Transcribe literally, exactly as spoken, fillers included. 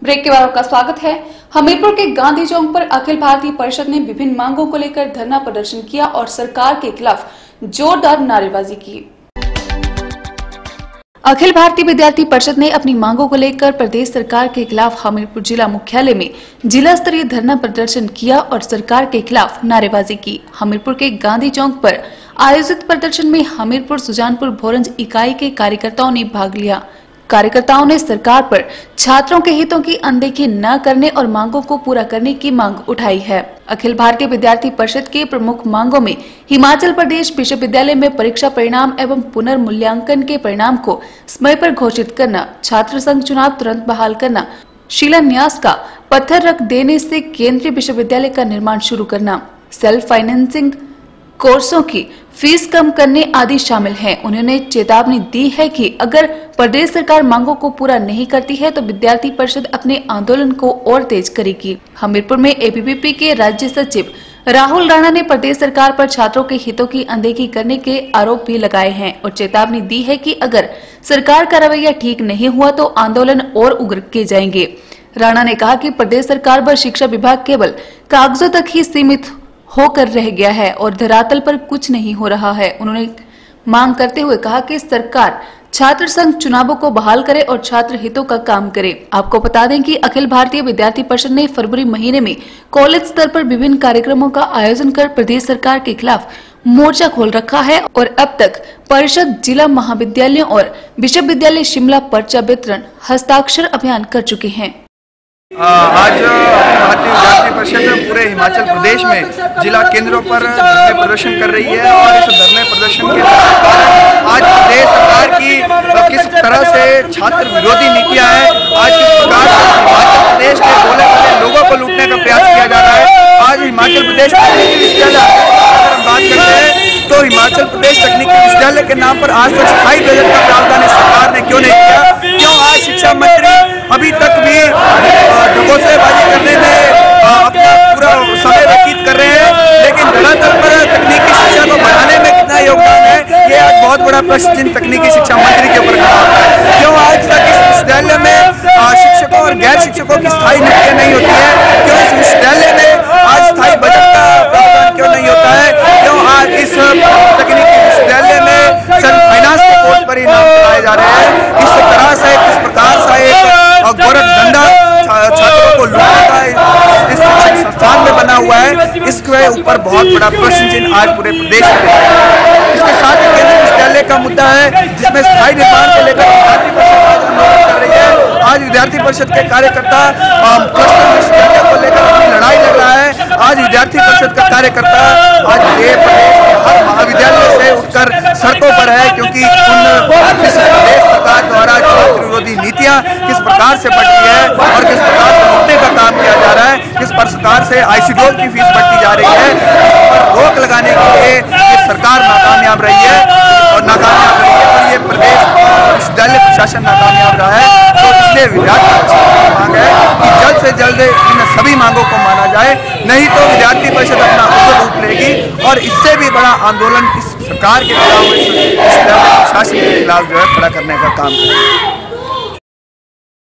Break के बाद आपका स्वागत है। हमीरपुर के गांधी चौक पर अखिल भारतीय परिषद ने विभिन्न मांगों को लेकर धरना प्रदर्शन किया और सरकार के खिलाफ जोरदार नारेबाजी की। अखिल भारतीय विद्यार्थी परिषद ने अपनी मांगों को लेकर प्रदेश सरकार के खिलाफ हमीरपुर जिला मुख्यालय में जिला स्तरीय धरना प्रदर्शन किया और सरकार के खिलाफ नारेबाजी की। हमीरपुर के गांधी चौक पर आयोजित प्रदर्शन में हमीरपुर सुजानपुर भोरंज इकाई के कार्यकर्ताओं ने भाग लिया। कार्यकर्ताओं ने सरकार पर छात्रों के हितों की अनदेखी न करने और मांगों को पूरा करने की मांग उठाई है। अखिल भारतीय विद्यार्थी परिषद के प्रमुख मांगों में हिमाचल प्रदेश विश्वविद्यालय में परीक्षा परिणाम एवं पुनर्मूल्यांकन के परिणाम को समय पर घोषित करना, छात्र संघ चुनाव तुरंत बहाल करना, शिलान्यास का पत्थर रख देने से केंद्रीय विश्वविद्यालय का निर्माण शुरू करना, सेल्फ फाइनेंसिंग कोर्सों की फीस कम करने आदि शामिल हैं। उन्होंने चेतावनी दी है कि अगर प्रदेश सरकार मांगों को पूरा नहीं करती है तो विद्यार्थी परिषद अपने आंदोलन को और तेज करेगी। हमीरपुर में एबीवीपी के राज्य सचिव राहुल राणा ने प्रदेश सरकार पर छात्रों के हितों की अनदेखी करने के आरोप भी लगाए हैं और चेतावनी दी है कि अगर सरकार का रवैया ठीक नहीं हुआ तो आंदोलन और उग्र किए जाएंगे। राणा ने कहा कि प्रदेश सरकार पर शिक्षा विभाग केवल कागजों तक ही सीमित होकर रह गया है और धरातल पर कुछ नहीं हो रहा है। उन्होंने मांग करते हुए कहा कि सरकार छात्र संघ चुनावों को बहाल करे और छात्र हितों का काम करे। आपको बता दें कि अखिल भारतीय विद्यार्थी परिषद ने फरवरी महीने में कॉलेज स्तर पर विभिन्न कार्यक्रमों का आयोजन कर प्रदेश सरकार के खिलाफ मोर्चा खोल रखा है और अब तक परिषद जिला महाविद्यालयों और विश्वविद्यालय शिमला पर्चा वितरण हस्ताक्षर अभियान कर चुके हैं। आज भारतीय विद्यार्थी परिषद पूरे हिमाचल प्रदेश में जिला केंद्रों पर धरने प्रदर्शन कर रही है और इस धरने प्रदर्शन के कारण आज प्रदेश सरकार की किस तरह से छात्र विरोधी नीतियां हैं, आज किस प्रकार से हिमाचल प्रदेश के भोले भाले लोगों को लूटने का प्रयास किया जा रहा है। आज हिमाचल प्रदेश तकनीकी विश्वविद्यालय अगर हम बात करते हैं तो हिमाचल प्रदेश तकनीकी विश्वविद्यालय के नाम पर आज तक स्थायी बजट का प्रावधान इस सरकार ने क्यों नहीं किया? क्यों आज शिक्षा मंत्री अभी तक भी ढकोसलेबाजी करने में अपना पूरा समय व्यतीत कर रहे हैं, लेकिन धरातल पर तकनीकी शिक्षा को बढ़ाने में कितना योगदान है, ये आज बहुत बड़ा प्रश्न चिन्ह तकनीकी शिक्षा मंत्री के ऊपर खड़ा होता है। क्यों आज तक इस विश्वविद्यालय में शिक्षकों और गैर शिक्षकों की स्थायी नियुक्तियां नहीं होती है? क्यों इस विश्वविद्यालय में आज स्थायी बजट का प्रावधान क्यों नहीं होता है? क्यों आज इस तकनीकी विश्वविद्यालय में सेल्फ फाइनेंस के कोर्स पर ही नाम चलाए जा रहे हैं? किस तरह से किस प्रकार से एक गोरख धंधा छात्रों को लूटने का इस शिक्षण संस्थान में बना हुआ है, इसके ऊपर बहुत बड़ा प्रश्न चिन्ह आज पूरे प्रदेश में है। इसके साथ ही केंद्रीय विश्वविद्यालय का मुद्दा है जिसमें स्थायी निर्माण को लेकर विद्यार्थी परिषद आंदोलन कर रही है। आज विद्यार्थी परिषद के कार्यकर्ता क्लस्टर विश्वविद्यालय को लेकर अपनी लड़ाई लड़ रहा है। आज विद्यार्थी परिषद का कार्यकर्ता आज ये प्रदेश के हर महाविद्यालय से उठकर सड़कों पर है, क्योंकि उन प्रदेश सरकार द्वारा छात्र विरोधी नीतियां किस प्रकार से बढ़ रही है और किस प्रकार से लूटने का काम किया जा रहा है, किस प्रकार से आईसीडीओ की फीस बढ़ती जा रही है, इस पर रोक लगाने के लिए ये सरकार नाकामयाब रही है और नाकामयाब रही है और ये प्रदेश विश्वविद्यालय प्रशासन नाकामयाब रहा है। तो इसलिए विद्यार्थी परिषद की मांग है कि जल्द से जल्द इन सभी मांगों को माना जाए, नहीं तो विद्यार्थी परिषद अपना उग्र रूप लेगी और इससे भी बड़ा आंदोलन इस सरकार के खिलाफ, विश्वविद्यालय प्रशासन के खिलाफ जो है खड़ा करने का काम करेगी।